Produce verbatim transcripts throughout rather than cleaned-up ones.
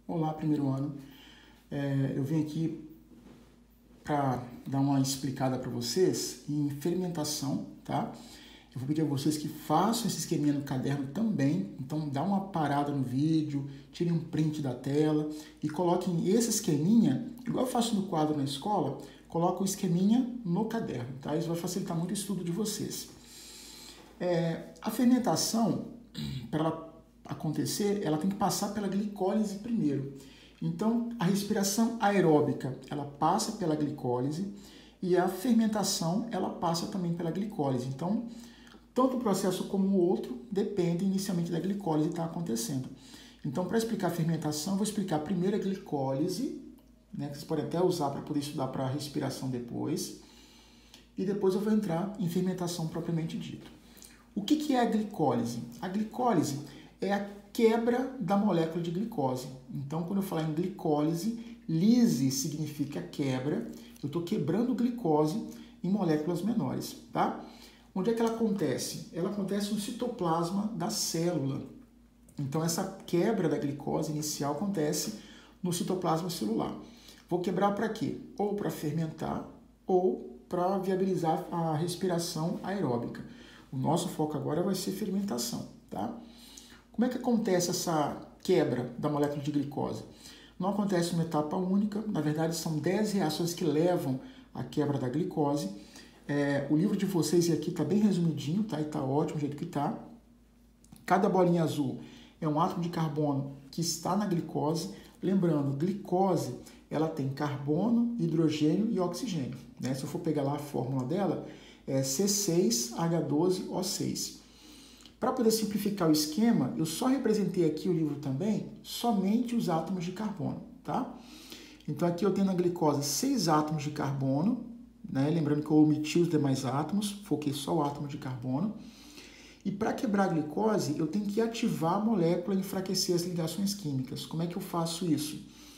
Olá, primeiro ano. É, eu vim aqui para dar uma explicada para vocês em fermentação, tá? Eu vou pedir a vocês que façam esse esqueminha no caderno também. Então, dá uma parada no vídeo, tirem um print da tela e coloquem esse esqueminha, igual eu faço no quadro na escola, coloca o esqueminha no caderno, tá? Isso vai facilitar muito o estudo de vocês. É, a fermentação, para ela acontecer, ela tem que passar pela glicólise primeiro. Então, a respiração aeróbica, ela passa pela glicólise e a fermentação, ela passa também pela glicólise. Então, tanto o processo como o outro depende inicialmente da glicólise que está acontecendo. Então, para explicar a fermentação, eu vou explicar primeiro a glicólise, né, que vocês podem até usar para poder estudar para a respiração depois, e depois eu vou entrar em fermentação propriamente dito. O que, que é a glicólise? A glicólise é a quebra da molécula de glicose. Então, quando eu falar em glicólise, lise significa quebra. Eu estou quebrando glicose em moléculas menores, tá? Onde é que ela acontece? Ela acontece no citoplasma da célula. Então, essa quebra da glicose inicial acontece no citoplasma celular. Vou quebrar para quê? Ou para fermentar, ou para viabilizar a respiração aeróbica. O nosso foco agora vai ser fermentação, tá? Como é que acontece essa quebra da molécula de glicose? Não acontece uma etapa única, na verdade são dez reações que levam à quebra da glicose. É, o livro de vocês aqui está bem resumidinho, tá? E está ótimo do jeito que está. Cada bolinha azul é um átomo de carbono que está na glicose. Lembrando, glicose ela tem carbono, hidrogênio e oxigênio, né? Se eu for pegar lá a fórmula dela, é C seis H doze O seis. Para poder simplificar o esquema, eu só representei aqui o livro também somente os átomos de carbono, tá? Então aqui eu tenho na glicose seis átomos de carbono, né? Lembrando que eu omiti os demais átomos, foquei só o átomo de carbono. E para quebrar a glicose, eu tenho que ativar a molécula e enfraquecer as ligações químicas. Como é que eu faço isso?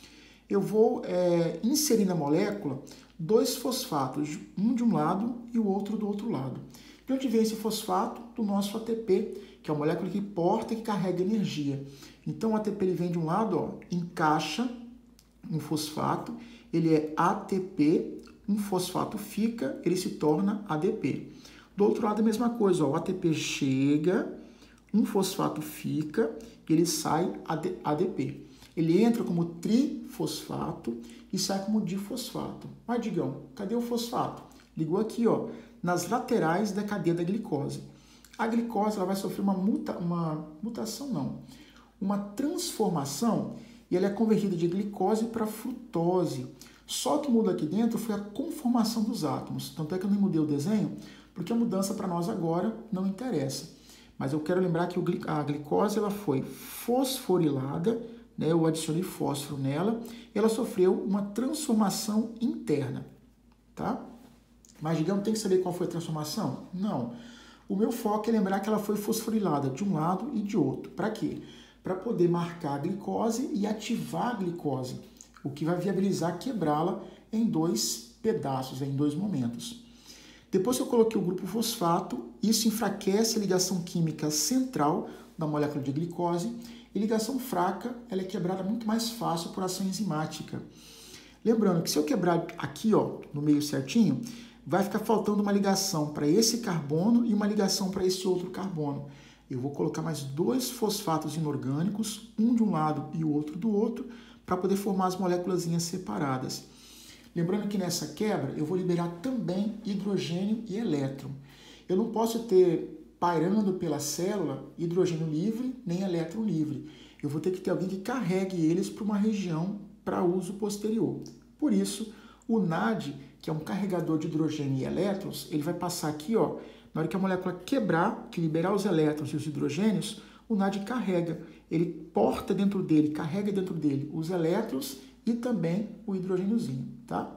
Eu vou é, inserir na molécula dois fosfatos, um de um lado e o outro do outro lado. De onde vem esse fosfato? Do nosso A T P, que é a molécula que porta e que carrega energia. Então, o A T P ele vem de um lado, ó, encaixa um fosfato, ele é A T P, um fosfato fica, ele se torna A D P. Do outro lado, a mesma coisa, ó, o A T P chega, um fosfato fica, ele sai A D P. Ele entra como trifosfato e sai como difosfato. Mas, Digão, cadê o fosfato? Ligou aqui, ó, nas laterais da cadeia da glicose. A glicose ela vai sofrer uma, muta, uma mutação, não, uma transformação, e ela é convertida de glicose para frutose. Só que muda aqui dentro foi a conformação dos átomos. Tanto é que eu não mudei o desenho, porque a mudança para nós agora não interessa. Mas eu quero lembrar que a glicose ela foi fosforilada, né, eu adicionei fósforo nela, e ela sofreu uma transformação interna, tá? Mas, digamos, tem que saber qual foi a transformação? Não. O meu foco é lembrar que ela foi fosforilada de um lado e de outro. Para quê? Para poder marcar a glicose e ativar a glicose, o que vai viabilizar quebrá-la em dois pedaços, em dois momentos. Depois que eu coloquei o grupo fosfato, isso enfraquece a ligação química central da molécula de glicose, e ligação fraca ela é quebrada muito mais fácil por ação enzimática. Lembrando que se eu quebrar aqui, ó, no meio certinho, vai ficar faltando uma ligação para esse carbono e uma ligação para esse outro carbono. Eu vou colocar mais dois fosfatos inorgânicos, um de um lado e o outro do outro, para poder formar as moléculazinhas separadas. Lembrando que nessa quebra eu vou liberar também hidrogênio e elétron. Eu não posso ter pairando pela célula hidrogênio livre nem elétron livre. Eu vou ter que ter alguém que carregue eles para uma região para uso posterior. Por isso, o N A D, que é um carregador de hidrogênio e elétrons, ele vai passar aqui, ó, na hora que a molécula quebrar, que liberar os elétrons e os hidrogênios, o N A D carrega. Ele porta dentro dele, carrega dentro dele os elétrons e também o hidrogêniozinho, tá?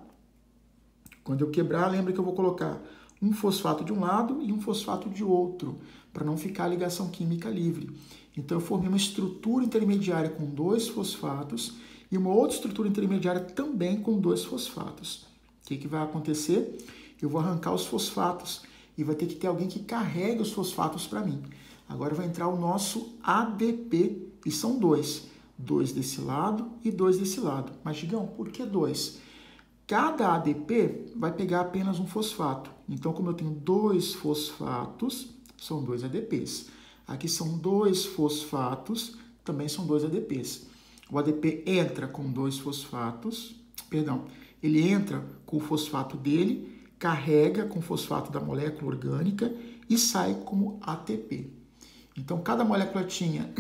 Quando eu quebrar, lembra que eu vou colocar um fosfato de um lado e um fosfato de outro, para não ficar a ligação química livre. Então, eu formei uma estrutura intermediária com dois fosfatos e uma outra estrutura intermediária também com dois fosfatos. O que, que vai acontecer? Eu vou arrancar os fosfatos e vai ter que ter alguém que carregue os fosfatos para mim. Agora vai entrar o nosso A D P, e são dois. dois desse lado e dois desse lado. Mas, Gigão, por que dois? Cada A D P vai pegar apenas um fosfato. Então, como eu tenho dois fosfatos, são dois A D Ps. Aqui são dois fosfatos, também são dois A D Ps. O A D P entra com dois fosfatos, perdão, ele entra com o fosfato dele, carrega com o fosfato da molécula orgânica e sai como A T P. Então, cada molécula tinha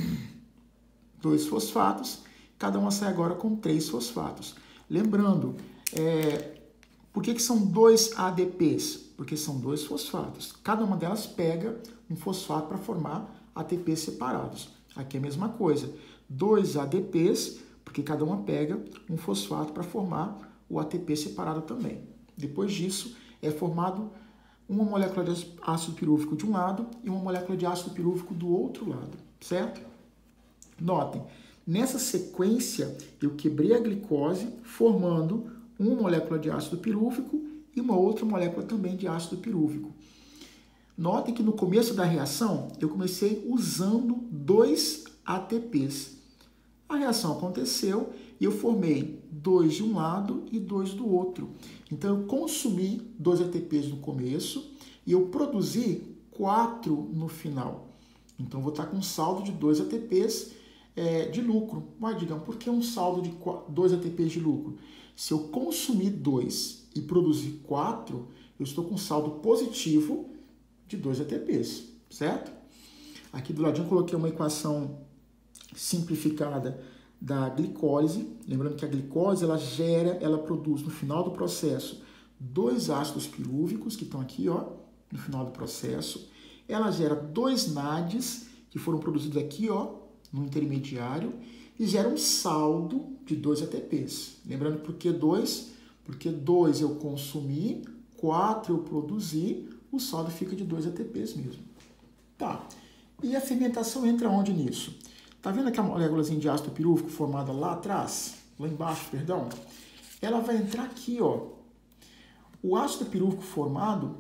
dois fosfatos, cada uma sai agora com três fosfatos. Lembrando, é, por que, que são dois A D Ps? Porque são dois fosfatos. Cada uma delas pega um fosfato para formar A T Ps separados. Aqui é a mesma coisa. Dois A D Ps, porque cada uma pega um fosfato para formar o A T P separado também. Depois disso, é formado uma molécula de ácido pirúvico de um lado e uma molécula de ácido pirúvico do outro lado, certo? Notem, nessa sequência, eu quebrei a glicose, formando uma molécula de ácido pirúvico e uma outra molécula também de ácido pirúvico. Notem que no começo da reação, eu comecei usando dois A T Ps. A reação aconteceu e eu formei dois de um lado e dois do outro. Então, eu consumi dois A T Ps no começo e eu produzi quatro no final. Então, eu vou estar com um saldo de dois A T Ps é, de lucro. Mas, digamos, por que um saldo de dois A T Ps de lucro? Se eu consumir dois e produzir quatro, eu estou com um saldo positivo de dois A T Ps, certo? Aqui do ladinho eu coloquei uma equação simplificada da glicólise. Lembrando que a glicose, ela gera, ela produz no final do processo dois ácidos pirúvicos, que estão aqui, ó, no final do processo. Ela gera dois NADs, que foram produzidos aqui, ó, no intermediário, e gera um saldo de dois A T Ps. Lembrando por que dois? Porque dois eu consumi, quatro eu produzi, o saldo fica de dois A T Ps mesmo. Tá. E a fermentação entra onde nisso? Tá vendo aquela moléculazinha de ácido pirúvico formada lá atrás? Lá embaixo, perdão? Ela vai entrar aqui, ó. O ácido pirúvico formado,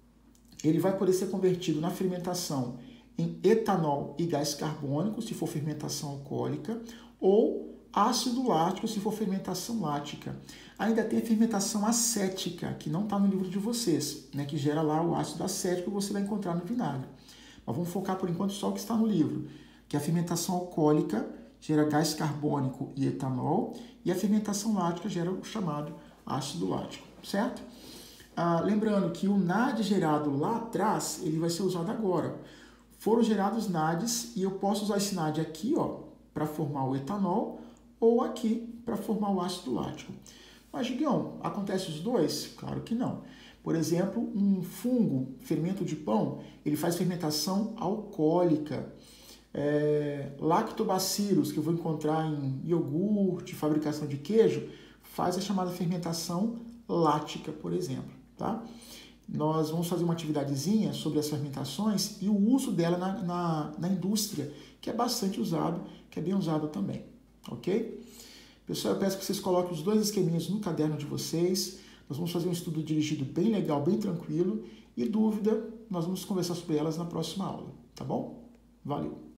ele vai poder ser convertido na fermentação em etanol e gás carbônico, se for fermentação alcoólica, ou ácido lático, se for fermentação lática. Ainda tem a fermentação acética, que não está no livro de vocês, né, que gera lá o ácido acético que você vai encontrar no vinagre. Mas vamos focar por enquanto só o que está no livro, que a fermentação alcoólica gera gás carbônico e etanol, e a fermentação lática gera o chamado ácido lático, certo? Ah, lembrando que o NAD gerado lá atrás, ele vai ser usado agora. Foram gerados NADs e eu posso usar esse NAD aqui, ó, para formar o etanol, ou aqui para formar o ácido lático. Mas, Gigão, acontece os dois? Claro que não. Por exemplo, um fungo, fermento de pão, ele faz fermentação alcoólica. É, lactobacillus, que eu vou encontrar em iogurte, fabricação de queijo, faz a chamada fermentação lática, por exemplo. Tá? Nós vamos fazer uma atividadezinha sobre as fermentações e o uso dela na, na, na indústria, que é bastante usado, que é bem usado também. Ok? Pessoal, eu peço que vocês coloquem os dois esqueminhas no caderno de vocês. Nós vamos fazer um estudo dirigido bem legal, bem tranquilo. E dúvida, nós vamos conversar sobre elas na próxima aula. Tá bom? Valeu!